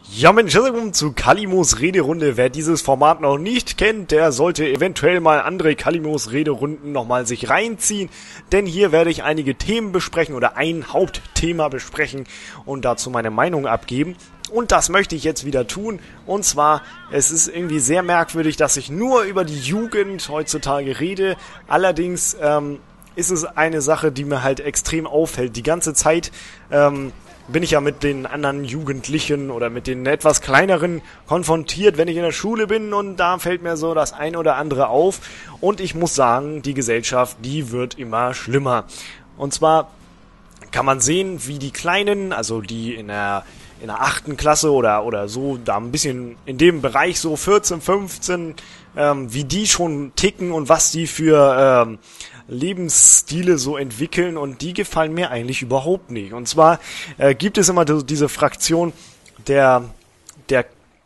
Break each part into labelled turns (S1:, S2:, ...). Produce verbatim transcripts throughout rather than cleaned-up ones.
S1: Ja Mensch, willkommen zu Kalimos Rederunde. Wer dieses Format noch nicht kennt, der sollte eventuell mal andere Kalimos Rederunden nochmal sich reinziehen. Denn hier werde ich einige Themen besprechen oder ein Hauptthema besprechen und dazu meine Meinung abgeben. Und das möchte ich jetzt wieder tun. Und zwar, es ist irgendwie sehr merkwürdig, dass ich nur über die Jugend heutzutage rede. Allerdings ähm, ist es eine Sache, die mir halt extrem auffällt. Die ganze Zeit ähm, bin ich ja mit den anderen Jugendlichen oder mit den etwas kleineren konfrontiert, wenn ich in der Schule bin, und da fällt mir so das ein oder andere auf. Und ich muss sagen, die Gesellschaft, die wird immer schlimmer. Und zwar kann man sehen, wie die Kleinen, also die in der in der achten Klasse oder oder so, da ein bisschen in dem Bereich so vierzehn, fünfzehn, ähm, wie die schon ticken und was die für ähm, Lebensstile so entwickeln, und die gefallen mir eigentlich überhaupt nicht. Und zwar äh, gibt es immer diese Fraktion der der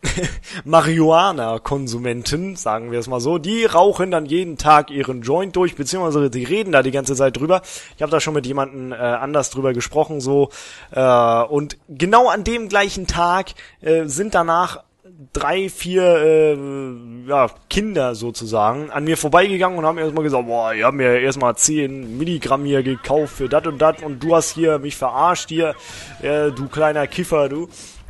S1: Marihuana-Konsumenten, sagen wir es mal so, die rauchen dann jeden Tag ihren Joint durch, beziehungsweise die reden da die ganze Zeit drüber. Ich habe da schon mit jemandem äh, anders drüber gesprochen, so, äh, und genau an dem gleichen Tag äh, sind danach drei, vier äh, ja, Kinder sozusagen an mir vorbeigegangen und haben erstmal gesagt, boah, ich hab mir erstmal zehn Milligramm hier gekauft für dat und dat und du hast hier mich verarscht hier, äh, du kleiner Kiffer, du.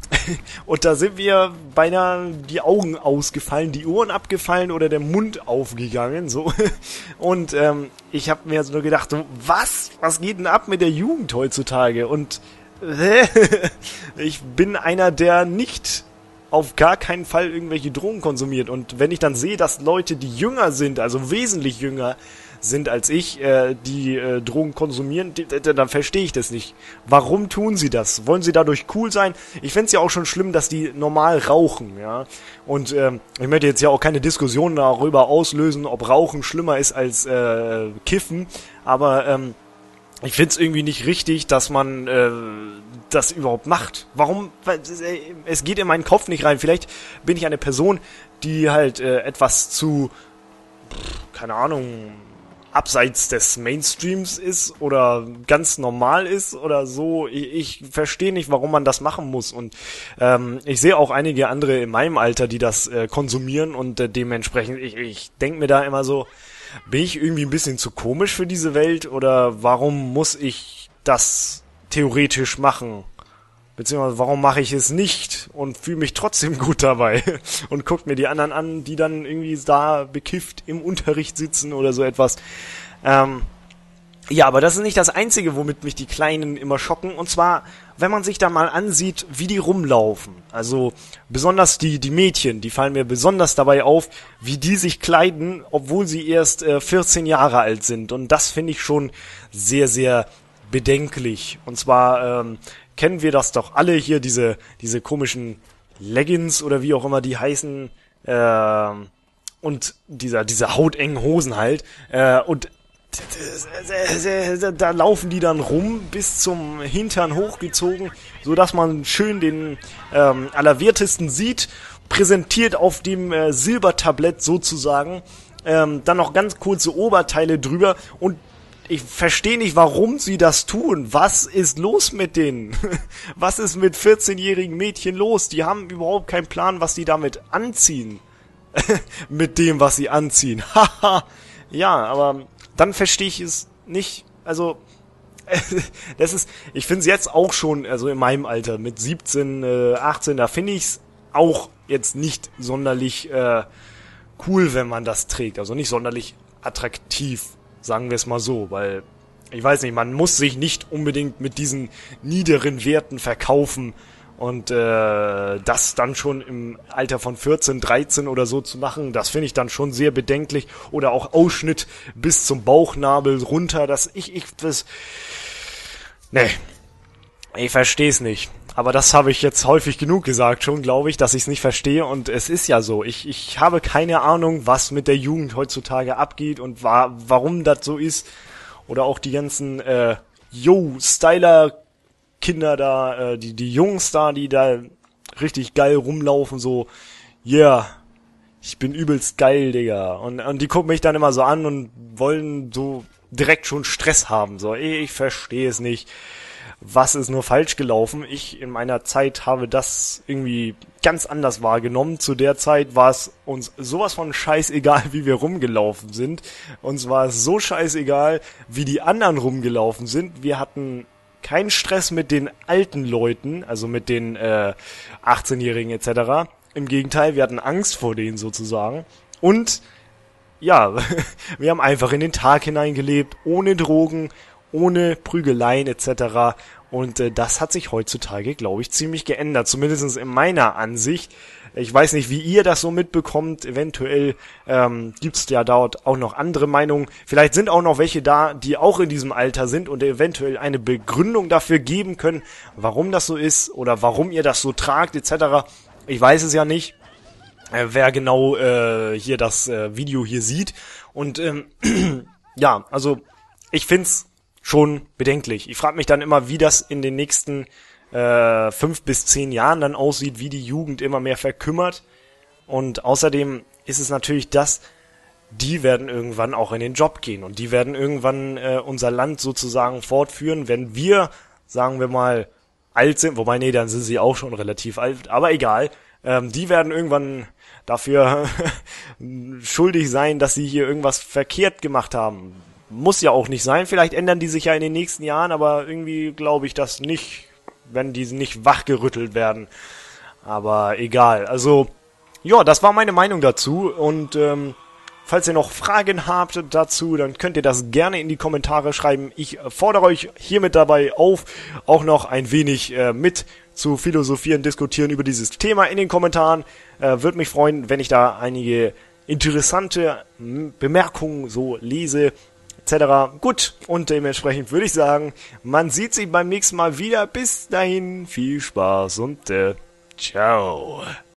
S1: Und da sind wir beinahe die Augen ausgefallen, die Ohren abgefallen oder der Mund aufgegangen, so. Und ähm, ich habe mir so gedacht, so, was? Was geht denn ab mit der Jugend heutzutage? Und äh, ich bin einer, der nicht auf gar keinen Fall irgendwelche Drogen konsumiert. Und wenn ich dann sehe, dass Leute, die jünger sind, also wesentlich jünger sind als ich, äh, die äh, Drogen konsumieren, die, die, dann verstehe ich das nicht. Warum tun sie das? Wollen sie dadurch cool sein? Ich find's ja auch schon schlimm, dass die normal rauchen, ja. Und ähm, ich möchte jetzt ja auch keine Diskussion darüber auslösen, ob Rauchen schlimmer ist als äh, Kiffen, aber ähm, ich find's irgendwie nicht richtig, dass man äh, das überhaupt macht. Warum? Weil, äh, es geht in meinen Kopf nicht rein. Vielleicht bin ich eine Person, die halt äh, etwas zu, pff, keine Ahnung, abseits des Mainstreams ist oder ganz normal ist oder so. Ich, ich verstehe nicht, warum man das machen muss. Und ähm, ich sehe auch einige andere in meinem Alter, die das äh, konsumieren, und äh, dementsprechend, ich, ich denke mir da immer so, bin ich irgendwie ein bisschen zu komisch für diese Welt, oder warum muss ich das theoretisch machen? Beziehungsweise warum mache ich es nicht und fühle mich trotzdem gut dabei und guckt mir die anderen an, die dann irgendwie da bekifft im Unterricht sitzen oder so etwas. Ähm, ja, aber das ist nicht das Einzige, womit mich die Kleinen immer schocken. Und zwar, wenn man sich da mal ansieht, wie die rumlaufen. Also besonders die die Mädchen, die fallen mir besonders dabei auf, wie die sich kleiden, obwohl sie erst äh, vierzehn Jahre alt sind. Und das finde ich schon sehr, sehr bedenklich. Und zwar ähm, kennen wir das doch alle hier, diese diese komischen Leggings oder wie auch immer die heißen, äh, und dieser diese hautengen Hosen halt, äh, und da laufen die dann rum bis zum Hintern hochgezogen, so dass man schön den ähm, Allerwertesten sieht, präsentiert auf dem äh, Silbertablett sozusagen, ähm, dann noch ganz kurze Oberteile drüber, und ich verstehe nicht, warum sie das tun. Was ist los mit denen? Was ist mit vierzehnjährigen Mädchen los? Die haben überhaupt keinen Plan, was die damit anziehen. Mit dem, was sie anziehen. Haha. Ja, aber dann verstehe ich es nicht. Also, das ist, ich finde es jetzt auch schon, also in meinem Alter, mit siebzehn, äh, achtzehn, da finde ich es auch jetzt nicht sonderlich äh, cool, wenn man das trägt. Also nicht sonderlich attraktiv. Sagen wir es mal so, weil, ich weiß nicht, man muss sich nicht unbedingt mit diesen niederen Werten verkaufen, und äh, das dann schon im Alter von vierzehn, dreizehn oder so zu machen, das finde ich dann schon sehr bedenklich. Oder auch Ausschnitt bis zum Bauchnabel runter, das, ich, ich, das, nee, ich verstehe es nicht. Aber das habe ich jetzt häufig genug gesagt schon, glaube ich, dass ich es nicht verstehe, und es ist ja so. Ich ich habe keine Ahnung, was mit der Jugend heutzutage abgeht und wa- warum das so ist. Oder auch die ganzen äh, Yo-Styler-Kinder da, äh, die die Jungs da, die da richtig geil rumlaufen, so, yeah, ich bin übelst geil, Digga. Und, und die gucken mich dann immer so an und wollen so direkt schon Stress haben. So, ich, ich verstehe es nicht. was ist nur falsch gelaufen. Ich in meiner Zeit habe das irgendwie ganz anders wahrgenommen. Zu der Zeit war es uns sowas von scheißegal, wie wir rumgelaufen sind. Uns war es so scheißegal, wie die anderen rumgelaufen sind. Wir hatten keinen Stress mit den alten Leuten, also mit den äh, achtzehnjährigen et cetera. Im Gegenteil, wir hatten Angst vor denen sozusagen. Und ja, wir haben einfach in den Tag hineingelebt, ohne Drogen, ohne Prügeleien et cetera. Und äh, das hat sich heutzutage, glaube ich, ziemlich geändert, zumindest in meiner Ansicht. Ich weiß nicht, wie ihr das so mitbekommt. Eventuell ähm, gibt's ja dort auch noch andere Meinungen. Vielleicht sind auch noch welche da, die auch in diesem Alter sind und eventuell eine Begründung dafür geben können, warum das so ist oder warum ihr das so tragt et cetera. Ich weiß es ja nicht, äh, wer genau äh, hier das äh, Video hier sieht. Und ähm, ja, also ich find's schon bedenklich. Ich frage mich dann immer, wie das in den nächsten äh, fünf bis zehn Jahren dann aussieht, wie die Jugend immer mehr verkümmert. Und außerdem ist es natürlich das, die werden irgendwann auch in den Job gehen und die werden irgendwann äh, unser Land sozusagen fortführen, wenn wir, sagen wir mal, alt sind, wobei, nee, dann sind sie auch schon relativ alt, aber egal, ähm, die werden irgendwann dafür schuldig sein, dass sie hier irgendwas verkehrt gemacht haben. Muss ja auch nicht sein, vielleicht ändern die sich ja in den nächsten Jahren, aber irgendwie glaube ich das nicht, wenn die nicht wachgerüttelt werden. Aber egal, also, ja, das war meine Meinung dazu und ähm, falls ihr noch Fragen habt dazu, dann könnt ihr das gerne in die Kommentare schreiben. Ich fordere euch hiermit dabei auf, auch noch ein wenig äh, mit zu philosophieren, diskutieren über dieses Thema in den Kommentaren. Äh, würde mich freuen, wenn ich da einige interessante Bemerkungen so lese, et cetera. Gut, und dementsprechend würde ich sagen, man sieht sich beim nächsten Mal wieder. Bis dahin, viel Spaß und äh, ciao.